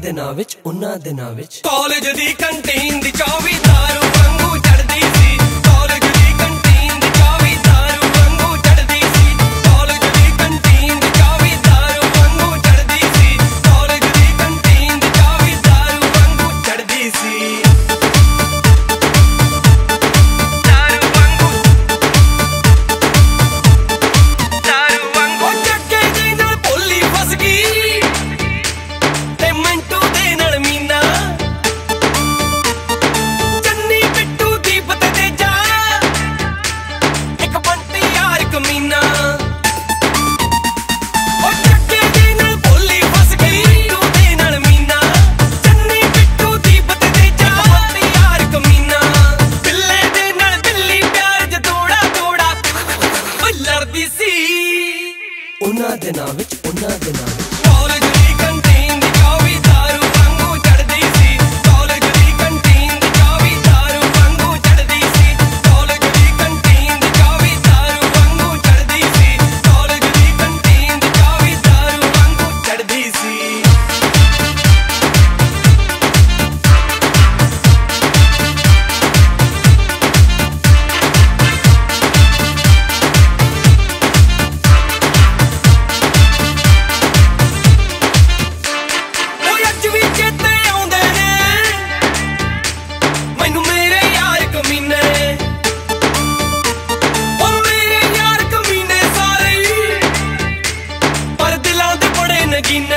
ਦਿਨਾਂ ਵਿੱਚ ਕਾਲਜ ਦੀ ਕੰਟੀਨ ਦੀ ਚਾਵੀ ਦਾਰੂ ਵਾਂਗੂ ਚੜਦੀ ਸੀ। ਕਾਲਜ ਦੀ ਕੰਟੀਨ ਦੀ ਚਾਵੀ ਦਾਰੂ ਵਾਂਗੂ ਚੜਦੀ ਸੀ। ਕਾਲਜ ਦੀ ਕੰਟੀਨ ਦੀ ਚਾਵੀ ਦਾਰੂ ਵਾਂਗੂ ਚੜਦੀ ਸੀ। ਕਾਲਜ ਦੀ ਕੰਟੀਨ ਦੀ ਚਾਵੀ ਦਾਰੂ ਵਾਂਗੂ ਚੜਦੀ ਸੀ। ਦਾਰੂ ਵਾਂਗੂ ਚੱਕੇ ਦੇ ਨਾਲ ਭੋਲੀ ਫਸ ਗਈ ਤੇ ਮਿੰਟੂ ਦੇ ਨਾਲ ਮੀਨਾ। ਚੰਨੀ ਬਿੱਟੂ ਦੀਪ ਤੇ ਤੇਜਾ ਇੱਕ ਬੰਟੀ ਯਾਰ ਕਮੀਨਾ। ਉਹ ਚੱਕੇ ਦੇ ਨਾਲ ਭੋਲੀ ਫਸ ਗਈ ਮਿੰਟੂ ਦੇ ਨਾਲ ਮੀਨਾ। ਚੰਨੀ ਬਿੱਟੂ ਦੀਪ ਤੇ ਤੇਜਾ ਬੰਟੀ ਯਾਰ ਕਮੀਨਾ। ਬਿੱਲੇ ਦੇ ਨਾਲ ਬਿੱਲੀ ਪਿਆਰ ਚ ਥੋੜਾ ਥੋੜਾ ਉਹ ਲੜਦੀ ਸੀ। ਉਹਨਾਂ ਦਿਨਾਂ ਵਿੱਚ ਕਾਲਜ ਦੀ ਕੰਟੀਨ ਦੀ ਚਾਵੀ ਦਾਰੂ ਵਾਂਗੂ ਚੜਦੀ ਸੀ। ਕਾਲਜ ਦੀ ਕੰਟੀਨ ਦੀ ਚਾਵੀ ਦਾਰੂ ਵਾਂਗੂ ਚੜਦੀ ਸੀ। ਕਾਲਜ ਦੀ ਕੰਟੀਨ ਦੀ ਚਾਵੀ ਦਾਰੂ ਵਾਂਗੂ ਚੜਦੀ ਸੀ। ਕਾਲਜ ਦੀ ਕੰਟੀਨ ਦੀ ਚਾਵੀ ਦਾਰੂ ਵਾਂਗੂ ਚੜਦੀ ਸੀ। ਉਹ ਅੱਜ ਵੀ ਚੇਤੇ ਆਉਂਦੇ ਨੇ ਮੈਨੂੰ ਮੇਰੇ ਯਾਰ ਕਮੀਨੇ। ਉਹ ਮੇਰੇ ਯਾਰ ਕਮੀਨੇ ਸਾਰੇ ਪਰ ਦਿਲਾਂ ਦੇ ਬੜੇ ਨਗੀਨੇ।